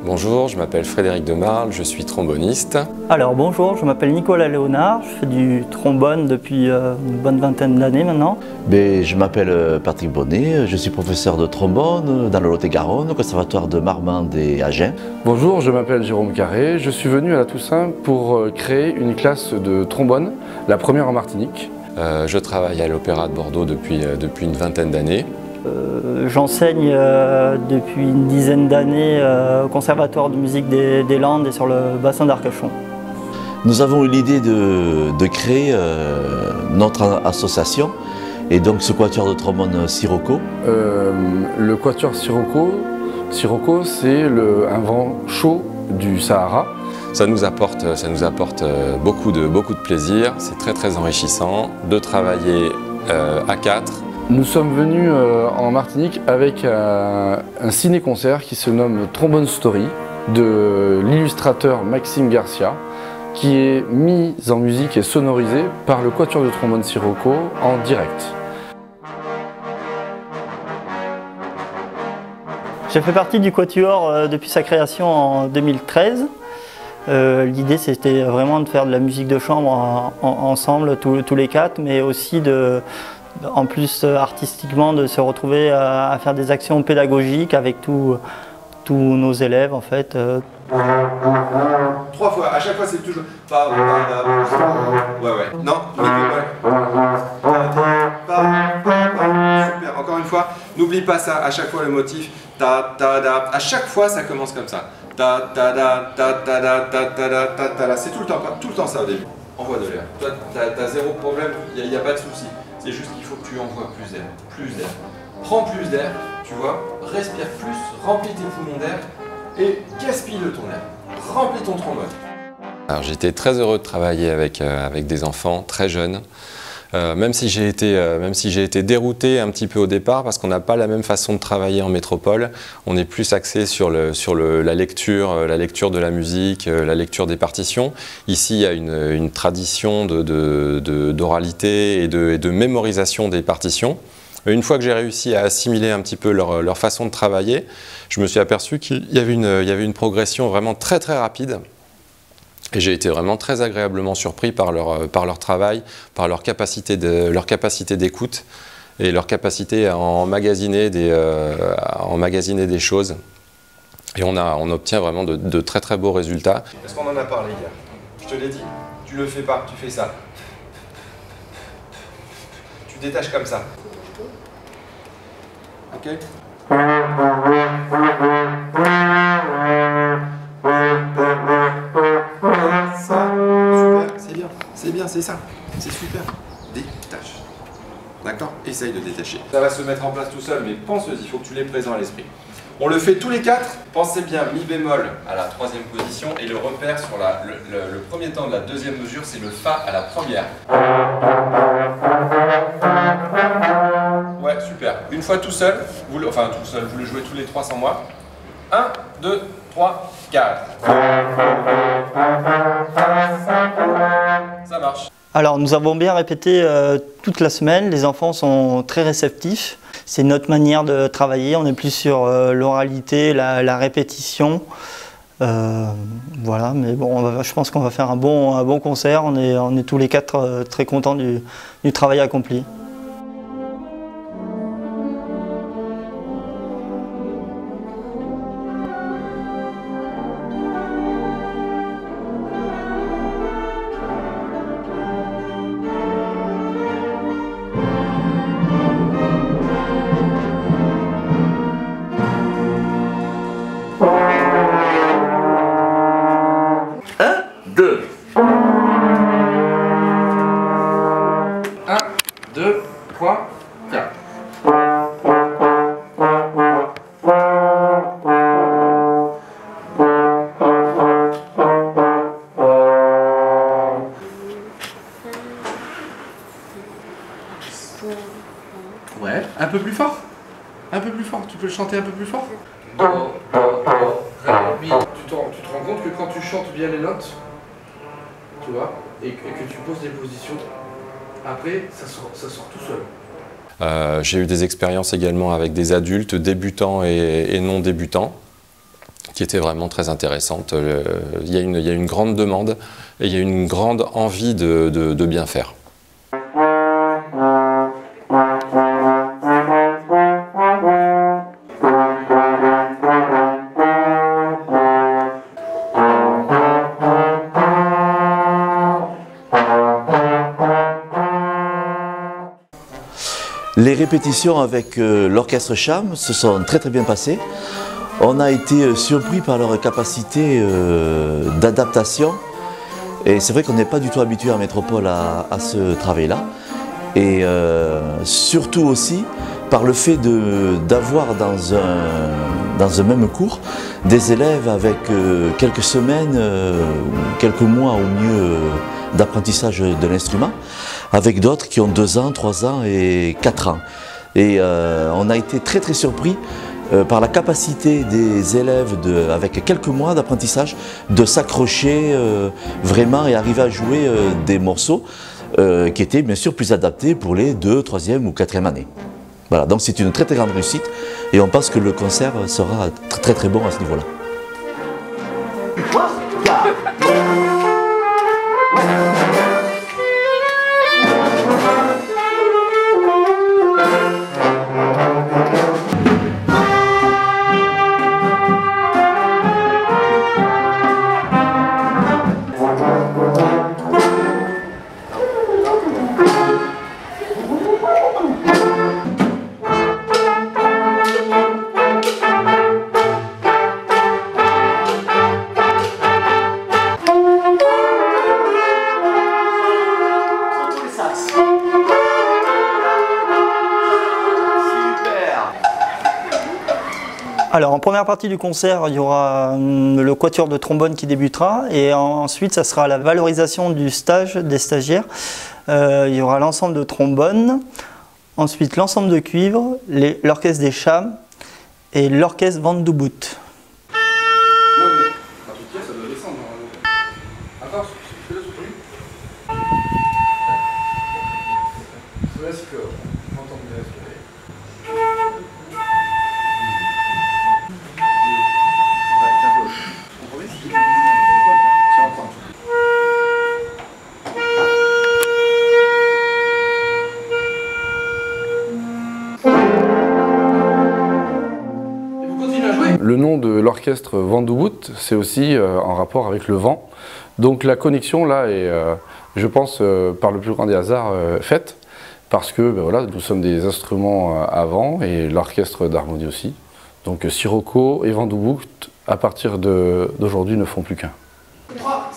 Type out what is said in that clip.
Bonjour, je m'appelle Frédéric Demarle, je suis tromboniste. Alors bonjour, je m'appelle Nicolas Léonard, je fais du trombone depuis une bonne vingtaine d'années maintenant. Je m'appelle Patrick Bonnet, je suis professeur de trombone dans le Lot-et-Garonne, au conservatoire de Marmande et Agen. Bonjour, je m'appelle Jérôme Carré, je suis venu à la Toussaint pour créer une classe de trombone, la première en Martinique. Je travaille à l'Opéra de Bordeaux depuis une vingtaine d'années. J'enseigne depuis une dizaine d'années au Conservatoire de musique des Landes et sur le bassin d'Arcachon. Nous avons eu l'idée de créer notre association et donc ce quatuor de trombone Sirocco. Le quatuor Sirocco, c'est un vent chaud du Sahara. Ça nous apporte beaucoup de plaisir, c'est très enrichissant de travailler à quatre. Nous sommes venus en Martinique avec un ciné-concert qui se nomme Trombone Story de l'illustrateur Maxime Garcia, qui est mis en musique et sonorisé par le quatuor de trombone Sirocco en direct. J'ai fait partie du quatuor depuis sa création en 2013. L'idée c'était vraiment de faire de la musique de chambre ensemble, tous les quatre, mais aussi en plus artistiquement de se retrouver à faire des actions pédagogiques avec tous nos élèves en fait. 3 fois, à chaque fois c'est toujours... Ouais. Non, super, encore une fois, n'oublie pas ça, à chaque fois le motif, à chaque fois ça commence comme ça. C'est tout le temps ça au début. Envoie de l'air. Toi, t'as zéro problème, il n'y a pas de souci. C'est juste qu'il faut que tu envoies plus d'air. Prends plus d'air, tu vois, respire plus, remplis tes poumons d'air et gaspille ton air. Remplis ton trombone. Alors j'étais très heureux de travailler avec des enfants très jeunes. Même si j'ai été dérouté un petit peu au départ parce qu'on n'a pas la même façon de travailler en métropole, on est plus axé sur la lecture de la musique, la lecture des partitions. Ici, il y a une tradition d'oralité et de mémorisation des partitions. Une fois que j'ai réussi à assimiler un petit peu leur façon de travailler, je me suis aperçu qu'il y avait une progression vraiment très rapide. Et j'ai été vraiment très agréablement surpris par leur travail, par leur capacité d'écoute et leur capacité à emmagasiner des choses. Et on obtient vraiment de très beaux résultats. Est-ce qu'on en a parlé hier? Je te l'ai dit, tu le fais pas, tu fais ça. Tu détaches comme ça. Ok? C'est bien, c'est ça. C'est super. Détache. D'accord? Essaye de détacher. Ça va se mettre en place tout seul, mais pense-y, il faut que tu l'aies présent à l'esprit. On le fait tous les quatre. Pensez bien, mi bémol à la 3e position et le repère sur le premier temps de la 2e mesure, c'est le fa à la 1re. Ouais, super. Une fois tout seul, vous le jouez tous les 3 sans moi. 1, 2, 3, 4. Ça marche. Alors nous avons bien répété toute la semaine, les enfants sont très réceptifs. C'est notre manière de travailler, on est plus sur l'oralité, la répétition. Voilà, mais bon, je pense qu'on va faire un bon concert, on est tous les quatre très contents du travail accompli. Ouais, un peu plus fort. Un peu plus fort, tu peux le chanter un peu plus fort. Tu te rends compte que quand tu chantes bien les notes, tu vois, et que tu poses des positions, après ça sort tout seul. J'ai eu des expériences également avec des adultes débutants et non débutants. qui était vraiment très intéressante. Il y a une grande demande et il y a une grande envie de bien faire. Les répétitions avec l'orchestre Cham se sont très bien passées. On a été surpris par leur capacité d'adaptation. Et c'est vrai qu'on n'est pas du tout habitué en métropole à ce travail-là. Et surtout aussi par le fait d'avoir dans un même cours des élèves avec quelques semaines, quelques mois au mieux d'apprentissage de l'instrument, avec d'autres qui ont 2 ans, 3 ans et 4 ans. Et on a été très surpris par la capacité des élèves, avec quelques mois d'apprentissage, de s'accrocher vraiment et arriver à jouer des morceaux qui étaient bien sûr plus adaptés pour les 2e, 3e ou 4e années. Voilà, donc c'est une très grande réussite et on pense que le concert sera très bon à ce niveau-là. Alors en première partie du concert, il y aura le quatuor de trombone qui débutera et ensuite ça sera la valorisation du stage des stagiaires. Il y aura l'ensemble de trombone, ensuite l'ensemble de cuivre, l'orchestre des Cham et l'orchestre Vent du Bout. Le nom de l'orchestre Vent du Bout, c'est aussi en rapport avec le vent. Donc la connexion là est, je pense, par le plus grand des hasards, faite, parce que voilà, nous sommes des instruments à vent et l'orchestre d'harmonie aussi. Donc Sirocco et Vent du Bout, à partir d'aujourd'hui, ne font plus qu'un.